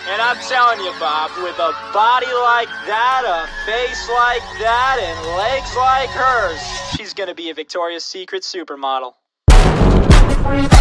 And I'm telling you, Bob, with a body like that, a face like that, and legs like hers, she's gonna be a Victoria's Secret supermodel.